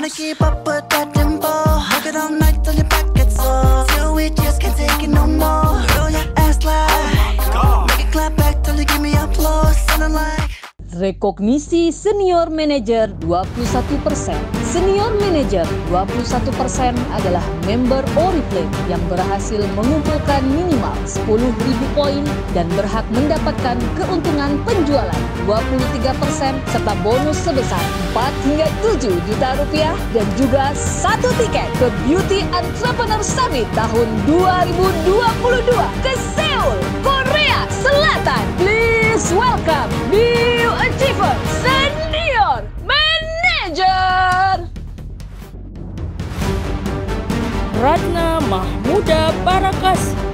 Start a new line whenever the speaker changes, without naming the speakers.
tryna keep up with that tempo. Work it all night till your back gets sore. Till we just can't take it no more. Roll your ass like, make it clap back till you give me applause. Sounding like
Rekognisi senior manager 21%. Senior manager 21% adalah member Oriflame yang berhasil mengumpulkan minimal 10.000 poin dan berhak mendapatkan keuntungan penjualan 23% serta bonus sebesar 4 hingga 7 juta rupiah dan juga 1 tiket ke Beauty Entrepreneur Summit tahun 2022 ke Seoul, Korea Selatan. Please welcome New Achiever Senior Manager
Ratna Mahmuda Parakas.